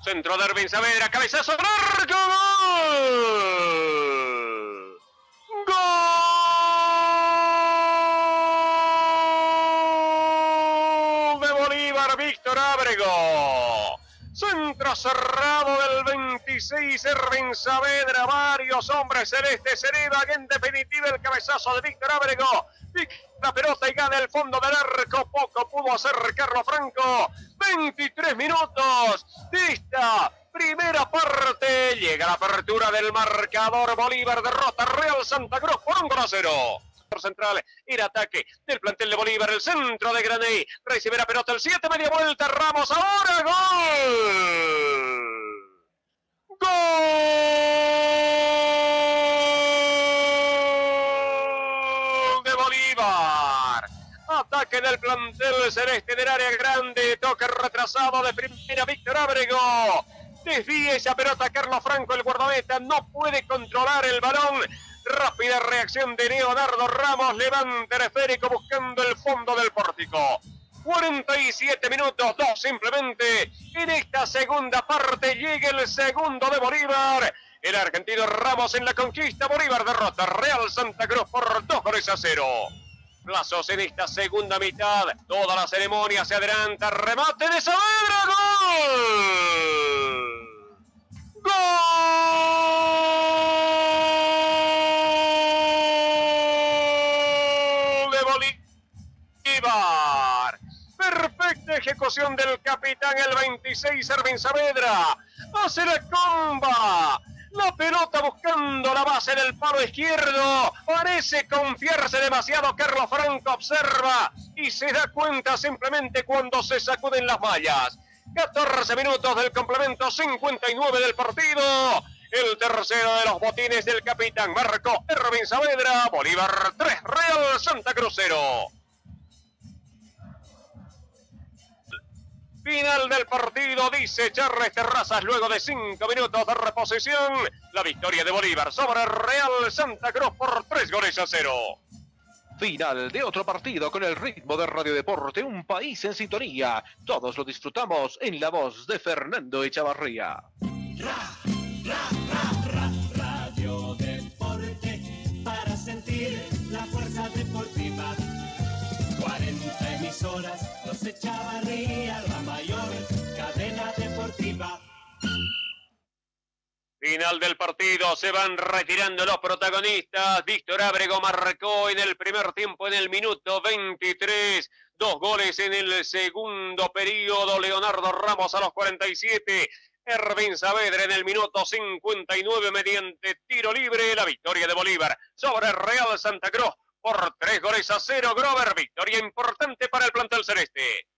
Centro de Ervin Saavedra, cabezazo largo, gol. Gol de Bolívar, Víctor Ábrego. Centro cerrado del 26, Ervin Saavedra, varios hombres celestes se elevan, en definitiva el cabezazo de Víctor Ábrego. La pelota y gana el fondo del arco, poco pudo hacer Carlos Franco. 23 minutos de esta primera parte, llega la apertura del marcador. Bolívar derrota Real Santa Cruz por 1-0. Central, el ataque del plantel de Bolívar, el centro de Graney, recibe la pelota el 7, media vuelta, Ramos, ahora gol. Gol de Bolívar. Ataque del plantel celeste del área grande, toque retrasado de primera, Víctor Ábrego. Desvía esa pelota Carlos Franco, el guardameta, no puede controlar el balón. Rápida reacción de Leonardo Ramos, levanta el esférico buscando el fondo del pórtico. 47 minutos, 2 simplemente. En esta segunda parte llega el segundo de Bolívar. El argentino Ramos en la conquista. Bolívar derrota Real Santa Cruz por 2-0. Plazos en esta segunda mitad. Toda la ceremonia se adelanta. Remate de Saavedra. ¡Gol! ¡Gol de Bolívar! Perfecta ejecución del capitán, el 26, Ervin Saavedra. Hace la comba. La pelota buscando la base del palo izquierdo. Parece confiarse demasiado. Carlos Franco observa y se da cuenta simplemente cuando se sacuden las mallas. 14 minutos del complemento, 59 del partido. El tercero de los botines del capitán marcó Ervin Saavedra. Bolívar 3, Real Santa Cruz 0. Final del partido, dice Charles Terrazas, luego de 5 minutos de reposición. La victoria de Bolívar sobre Real Santa Cruz por 3-0. Final de otro partido con el ritmo de Radio Deporte, un país en sintonía. Todos lo disfrutamos en la voz de Fernando Echavarría. Radio Deporte, para sentir la fuerza deportiva. 40 emisoras, los Echavarría, la mayor cadena deportiva. Final del partido, se van retirando los protagonistas. Víctor Ábrego marcó en el primer tiempo en el minuto 23. 2 goles en el segundo periodo. Leonardo Ramos a los 47. Ervin Saavedra en el minuto 59 mediante tiro libre. La victoria de Bolívar sobre Real Santa Cruz por 3-0. Grover, victoria importante para el plantel celeste.